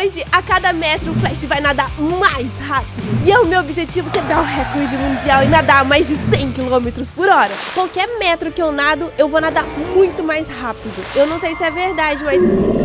hoje, a cada metro, o Flash vai nadar mais rápido. E é o meu objetivo quebrar o recorde mundial e nadar a mais de 100 km por hora. Qualquer metro que eu nado, eu vou nadar muito mais rápido. Eu não sei se é verdade, mas...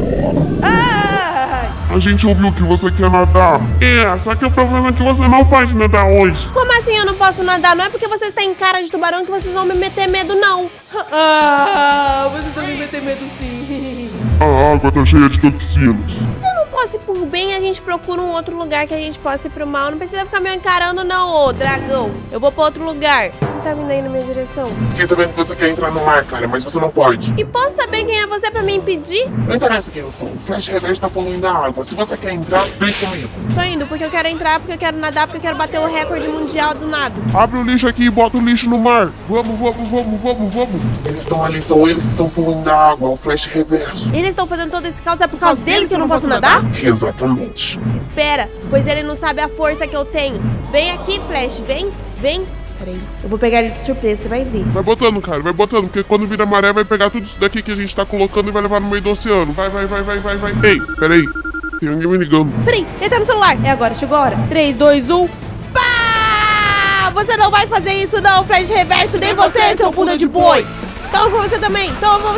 A gente ouviu que você quer nadar. Só que o problema é que você não pode nadar hoje. Como assim eu não posso nadar? Não é porque vocês têm cara de tubarão que vocês vão me meter medo, não. Vocês vão me meter medo sim. A água tá cheia de toxinas. Se eu não posso ir por bem, a gente procura um outro lugar que a gente possa ir pro mal. Não precisa ficar me encarando não, ô dragão. Eu vou pra outro lugar. Quem tá vindo aí na minha direção? Fiquei sabendo que você quer entrar no mar, cara, mas você não pode. E posso saber quem é você pra me impedir? Não interessa quem eu sou. O Flash Reverso tá poluindo a água. Se você quer entrar, vem comigo. Tô indo porque eu quero entrar, porque eu quero nadar, porque eu quero bater o recorde mundial do nado. Abre o lixo aqui e bota o lixo no mar. Vamos. Eles estão ali, são eles que estão poluindo a água, o Flash Reverso. Eles estão fazendo todo esse caos, é por causa deles que eu não posso nadar? Exatamente. Espera, pois ele não sabe a força que eu tenho. Vem aqui, Flash, vem. Peraí, eu vou pegar ele de surpresa, você vai ver. Vai botando, cara, vai botando, porque quando vira maré vai pegar tudo isso daqui que a gente tá colocando e vai levar no meio do oceano. Vai. Ei, peraí, tem alguém me ligando. Peraí, ele tá no celular. É agora, chegou a hora. 3, 2, 1. Pá! Você não vai fazer isso não, Flash Reverso, nem você, seu bunda de boi. Toma pra você também, Toma.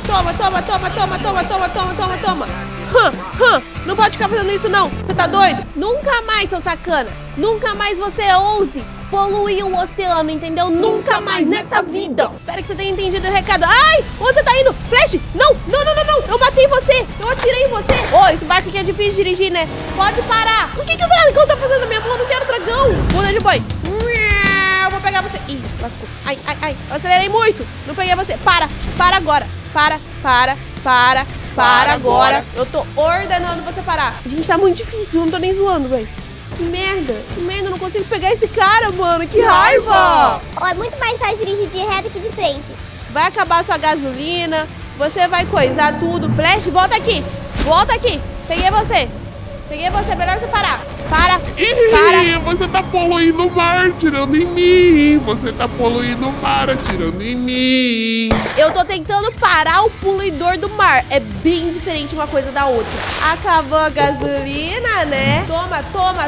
Não pode ficar fazendo isso não, você tá doido? Nunca mais, seu sacana. Nunca mais você ouse poluir o oceano, entendeu? Nunca mais nessa vida. Espero que você tenha entendido o recado. Ai, onde você tá indo? Flash, não. Eu batei em você, eu atirei em você. Ô, esse barco aqui é difícil de dirigir, né? Pode parar. O que o dragão tá fazendo na minha mão? Eu não quero dragão. Bunda de boi. Eu vou pegar você. Ih, lascou. Ai, eu acelerei muito. Não peguei você. Para agora. Para agora. Eu tô ordenando você parar. Gente, tá muito difícil, eu não tô nem zoando, velho. Que merda, eu não consigo pegar esse cara, mano, que raiva! É muito mais fácil dirigir de reto que de frente. Vai acabar sua gasolina, você vai coisar tudo. Flash, volta aqui. Peguei você, melhor você parar. Para. Você tá poluindo o mar, atirando em mim. Eu tô tentando parar o poluidor do mar. É bem diferente uma coisa da outra. Acabou a gasolina, né? Toma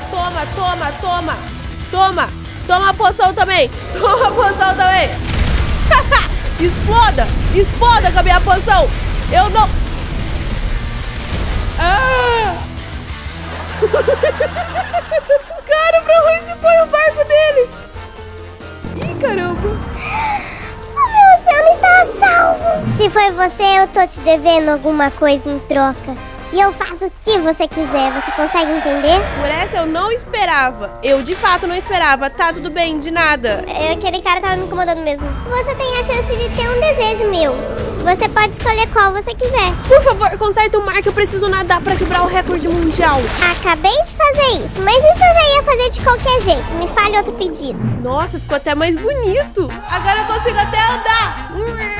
a poção também. Exploda com a minha poção. Eu não... Cara, pra onde foi o barco dele? Ih, caramba. O meu oceano está a salvo. Se foi você, eu tô te devendo alguma coisa em troca. E eu faço o que você quiser, você consegue entender? Por essa eu não esperava. Eu de fato não esperava. Tá tudo bem, de nada. Aquele cara tava me incomodando mesmo. Você tem a chance de ter um desejo meu. Você pode escolher qual você quiser. Por favor, conserta o mar que eu preciso nadar pra quebrar o recorde mundial. Acabei de fazer isso, mas isso eu já ia fazer de qualquer jeito. Me fale outro pedido. Nossa, ficou até mais bonito. Agora eu consigo até andar.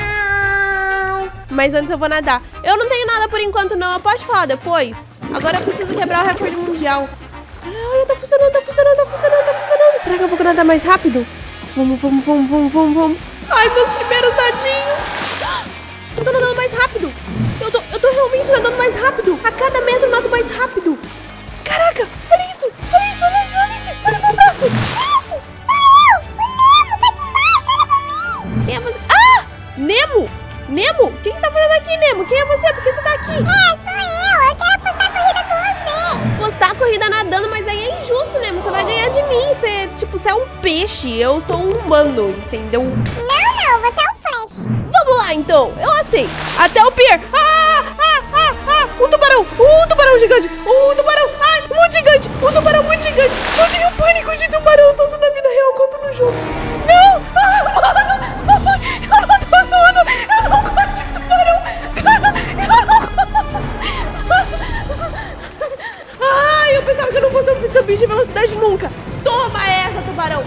Mas antes eu vou nadar. Eu não tenho nada por enquanto não, eu posso falar depois? Agora eu preciso quebrar o recorde mundial. Olha, tá funcionando. Será que eu vou nadar mais rápido? Vamos. Ai, meus primeiros nadinhos. Eu tô nadando mais rápido. Eu tô realmente nadando mais rápido. A cada metro eu nado mais rápido. Caraca, olha isso. Olha meu braço. Isso, sou eu. O Nemo tá aqui embaixo, olha pra mim. Quem é você? Ah, Nemo. O que você tá fazendo aqui, Nemo? Quem é você? Por que você tá aqui? Sou eu quero apostar a corrida com você. Postar a corrida nadando, mas aí é injusto, Nemo. Você vai ganhar de mim. Você é um peixe, eu sou um humano, entendeu? Não, você é o Flash. Vamos lá, então. Eu aceito. Até o pier. Um tubarão gigante. Um tubarão muito gigante. Eu tenho pânico de tubarão, tanto na vida real quanto no jogo. Não! Mano! Eu não tô zoando. Eu não gosto de tubarão. Cara, eu não gosto. Eu pensava que eu não fosse um bicho de velocidade nunca. Toma essa, tubarão.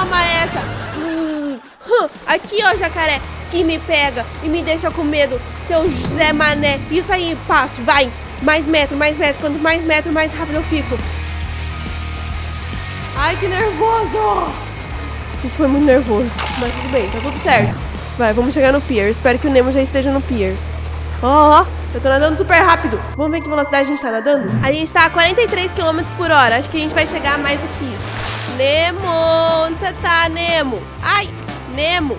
Aqui, ó, jacaré, que me pega e me deixa com medo, seu Zé Mané. Isso aí, passo, vai. Mais metro. Quanto mais metro, mais rápido eu fico. Ai, que nervoso. Isso foi muito nervoso, mas tudo bem, tá tudo certo. Vai, vamos chegar no pier. Espero que o Nemo já esteja no pier. Ó, Eu tô nadando super rápido. Vamos ver que velocidade a gente tá nadando? A gente tá a 43 km por hora. Acho que a gente vai chegar mais do que isso. Nemo, onde você tá, Nemo? Ai, Nemo.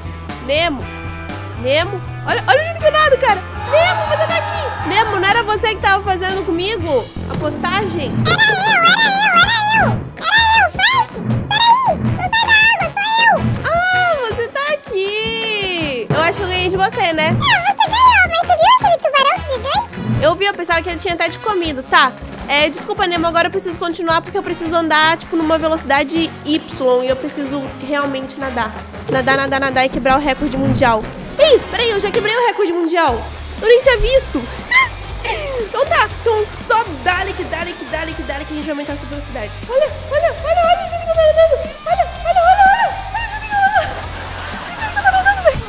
Olha o jeito que eu nado, cara. Nemo, você tá aqui. Nemo, não era você que tava fazendo comigo a postagem? Era eu, Flash. Peraí, não sai da água, sou eu. Ah, você tá aqui. Eu acho que eu ganhei de você, né? Você ganhou, mas você viu aquele tubarão gigante? Eu vi, eu pensava que ele tinha até te comido. Tá, desculpa, Nemo, agora eu preciso continuar porque eu preciso andar, tipo, numa velocidade Y e eu preciso realmente nadar. Nadar e quebrar o recorde mundial. Ih, peraí, eu já quebrei o recorde mundial. Eu nem tinha visto. Então tá, então só dale que a gente vai aumentar essa velocidade. Olha o jeito que eu tô nadando. Olha o jeito que eu tô nadando, velho.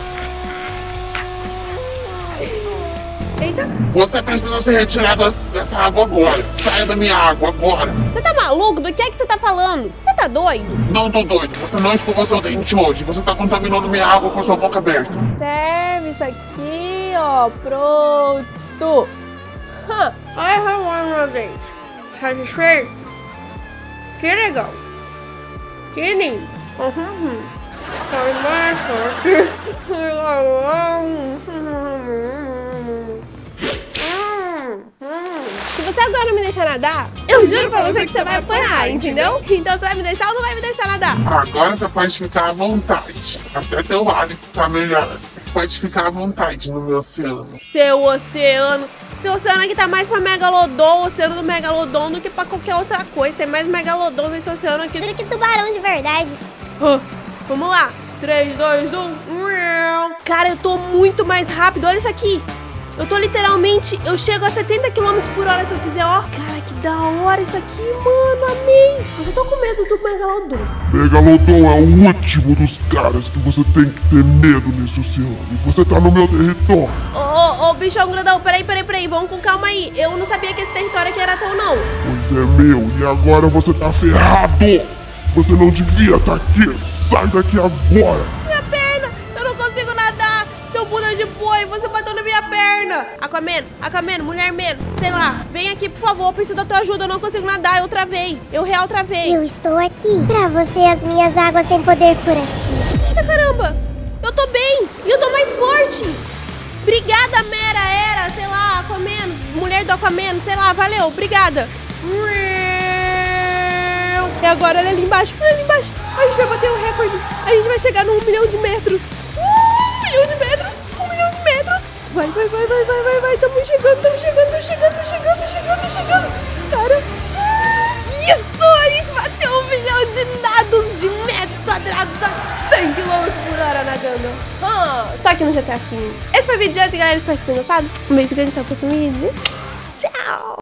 Eita. Você precisa ser retirado dessa água agora. Saia da minha água agora. Você tá maluco? Do que é que você tá falando? Você tá doido? Não tô doido. Você não escovou seu dente hoje. Você tá contaminando minha água com sua boca aberta. Serve isso aqui, ó. Pronto. Ai, meu dente. Satisfeito? Que legal. Que lindo. Se você agora não me deixar nadar, eu juro pra você que você vai apanhar, entendeu? Então você vai me deixar ou não vai me deixar nadar? Agora você pode ficar à vontade. Até teu hálito tá melhor. Pode ficar à vontade no meu oceano. Seu oceano aqui tá mais pra Megalodon, o oceano do Megalodon, do que pra qualquer outra coisa. Tem mais Megalodon nesse oceano aqui Do que tubarão de verdade. Vamos lá. 3, 2, 1. Cara, eu tô muito mais rápido. Olha isso aqui. Eu tô literalmente... Eu chego a 70 km por hora se eu quiser, ó. Cara, que da hora isso aqui, mano. Amei. Eu já tô com medo do Megalodon. Megalodon é o último dos caras que você tem que ter medo nesse oceano. E você tá no meu território. Ô, bichão grandão. Peraí. Vamos com calma aí. Eu não sabia que esse território aqui era teu, não. Pois é meu. E agora você tá ferrado. Você não devia estar aqui. Sai daqui agora. Minha perna. Eu não consigo nadar. Seu Buda de boi, você bateu na minha perna. Aquaman, Mulherman, sei lá. Vem aqui, por favor, eu preciso da tua ajuda. Eu não consigo nadar, eu travei. Eu real travei. Eu estou aqui. Pra você, as minhas águas têm poder curativo. Eita caramba, eu tô bem. E eu tô mais forte. Obrigada, Era, sei lá, Aquaman. Mulher do Aquaman, sei lá, valeu, obrigada. E agora, olha ali embaixo. A gente vai bater um recorde. A gente vai chegar no 1 milhão de metros. 1 milhão de metros. Vai. Tamo chegando. Cara. Isso! A gente bateu 1 milhão de nados de metros quadrados a 100 km por hora nadando. Só que no GTA V. Esse foi o vídeo de hoje, galera. Espero que vocês tenham gostado. Um beijo grande, até o próximo vídeo. Tchau!